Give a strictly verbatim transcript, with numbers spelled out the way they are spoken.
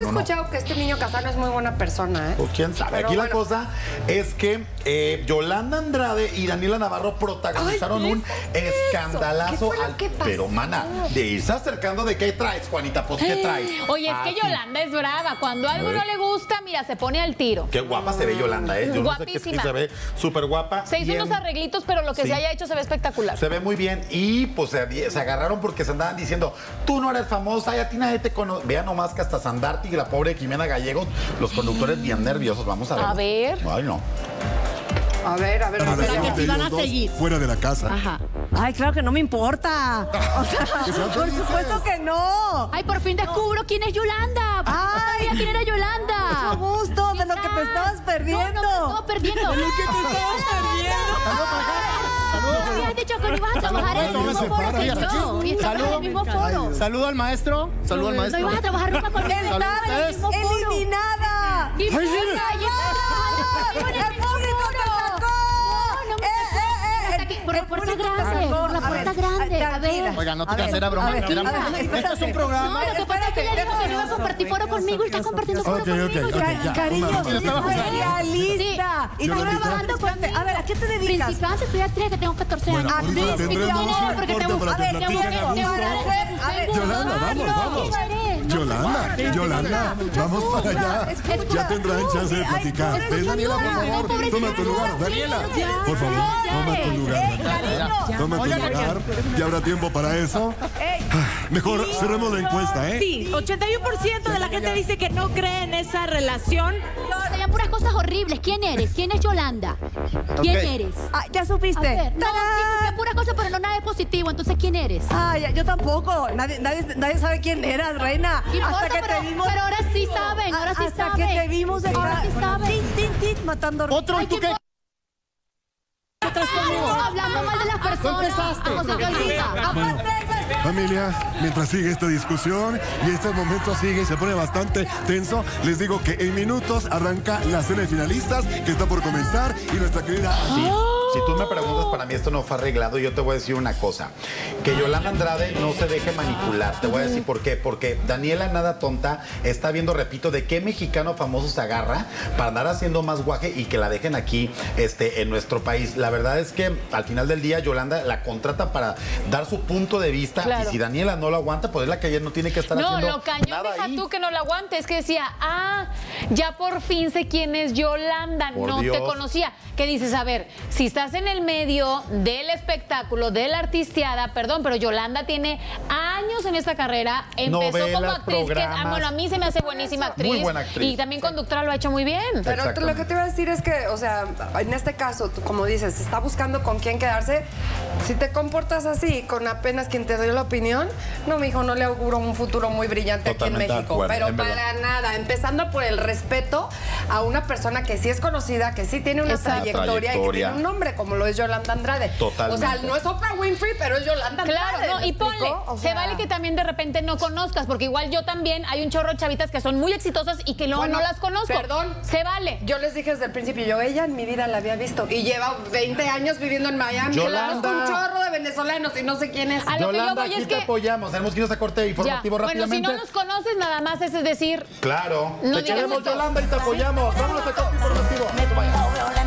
escuchado no. que este niño Casano es muy buena persona, ¿eh? Pues quién sabe. Pero Aquí bueno. la cosa es que eh, Yolanda Andrade y Daniela Navarro protagonizaron Ay, un ¿qué escandalazo. fue lo al- que pasó? Pero, mana, de irse acercando, ¿de qué traes, Juanita? Pues, ¿qué traes? Oye, es Ah, que sí. Yolanda es brava. Cuando algo no le gusta, mira, se pone al tiro. Qué guapa se ve Yolanda, ¿eh? Yo no sé qué, Guapísima. se ve súper guapa. Se hizo bien. unos arreglitos, pero lo que Sí. se haya hecho se ve espectacular. Se ve muy bien y pues se, se agarraron porque se andaban diciendo, tú no eres famosa y a ti nadie te conoce. Vean nomás que hasta Sandarti y la pobre Jimena Gallegos, los conductores bien nerviosos. Vamos a ver. A ver. Ay, no. A ver, a ver. Para a ver. ver que de sí van ellos a dos seguir. fuera de la casa. Ajá. Ay, claro que no me importa. O sea, por supuesto que no. Ay, por fin descubro quién es Yolanda. Ay. No sabía quién era Yolanda. Mucho gusto de lo que te estabas perdiendo. No, no, no, estaba perdiendo. De lo que te estabas Me habías dicho que no ibas a trabajar en el no me mismo foro separa. que yo. Y estamos en el mismo foro. Saludo al maestro. Saludo al No maestro. ibas a trabajar nunca conmigo. perdiendo. Estamos en el mismo ¡Estás foro. eliminada! ¿Qué importa? ¡Ya! Ya. ¡El público te sacó! No, no me Eh, eh, eh, Aquí, por la el puerta público te grande, sacó. por la A puerta ver, grande. A tranquila. ver. Oiga, no te A ver, hagas era broma. a ver, Era- a ver, Esto es un espérate. programa. No, lo que pasa es que ella dijo que no iba a compartir foro conmigo y está compartiendo foro Ok, conmigo. ok, ok, Ya. ya. Cariño, Una- sí, estaba fue jugando. realista. Sí. Y tú Yolandita. trabajando conmigo. A ver, ¿a qué te dedicas? Principante, soy actriz, que tengo catorce Bueno, años. ahorita Actriz, tendremos y tú un no, porque corte tengo- para a que ver, tengo platiquen que- a tengo gusto. que- A ver, Yolanda, vamos, vamos. Yolanda, Yolanda, vamos para allá. Ya tendrán chance de platicar. Ven, Daniela, por favor, toma tu lugar. Daniela, por favor, toma tu lugar. Toma tu lugar. ¿Ya habrá tiempo para eso? Mejor cerremos la encuesta, ¿eh? Sí, ochenta y uno por ciento de la gente dice que no cree en esa relación. Salían puras cosas horribles. ¿Quién eres? ¿Quién es Yolanda? ¿Quién Ok. eres? Ah, ¿ya A supiste? ver, no, sí, ¡Tarán! porque puras cosas, pero no nada de positivo. Entonces, ¿quién eres? Ay, yo tampoco. Nadie, nadie, nadie sabe quién eras, reina. ¿Qué importa? Hasta que pero, te vimos. pero ahora sí saben, ahora sí Hasta saben. que te vimos en Ahora sí saben. Tin, tin, tin, matando. Otro, ¿y tú qué? ¿Qué traes conmigo? Hablando mal de las personas. empezaste. ¿Cómo se te olvida? Aparte de eso, Familia, mientras sigue esta discusión y este momento sigue y se pone bastante tenso, les digo que en minutos arranca la cena de finalistas que está por comenzar y nuestra querida... Sí. Si tú me preguntas, para mí esto no fue arreglado. Yo te voy a decir una cosa. Que Yolanda Andrade no se deje manipular. Te voy a decir por qué. Porque Daniela Nada Tonta está viendo, repito, de qué mexicano famoso se agarra para andar haciendo más guaje y que la dejen aquí este, en nuestro país. La verdad es que al final del día Yolanda la contrata para dar su punto de vista. Claro. Y si Daniela no lo aguanta, pues es la que ella no tiene que estar No, haciendo lo cañón, nada deja ahí. tú que no lo aguante. Es que decía, ah, ya por fin sé quién es Yolanda. Por no Dios. te conocía. ¿Qué dices? A ver, si estás en el medio del espectáculo, de la artisteada, perdón, pero Yolanda tiene años en esta carrera. Empezó Novelas, como actriz, que programas. ah, bueno, a mí se me hace buenísima actriz. Muy buena actriz. Y también conductora lo ha hecho muy bien. Pero Exactamente. lo que te iba a decir es que, o sea, en este caso, tú, como dices, está buscando con quién quedarse. Si te comportas así, con apenas quien te dio la opinión, no, mijo, no le auguro un futuro muy brillante Totalmente aquí en de México. acuerdo, pero en verdad. para nada. Empezando por el respeto a una persona que sí es conocida, que sí tiene una Exacto. trayectoria, y que Trayectoria. tiene un nombre, como lo es Yolanda Andrade. Totalmente. O sea, no es Oprah Winfrey, pero es Yolanda Andrade. Claro, no, ¿me y ponle, explico? O se sea, vale que también de repente no conozcas, porque igual yo también, hay un chorro de chavitas que son muy exitosas y que luego Bueno, no las conozco. perdón. Se vale. Yo les dije desde el principio, yo ella en mi vida la había visto y lleva veinte años viviendo en Miami. Yolanda. Conozco un chorro de venezolanos y no sé quién es. A lo que yo Yolanda, voy aquí es te que- apoyamos. Tenemos que ir a ese corte Ya. informativo Bueno, si rápidamente. no nos conoces, nada más es decir, Claro. No te digas queremos, esto. Yolanda, y te apoyamos. Vámonos a corte informativo. No se vayan.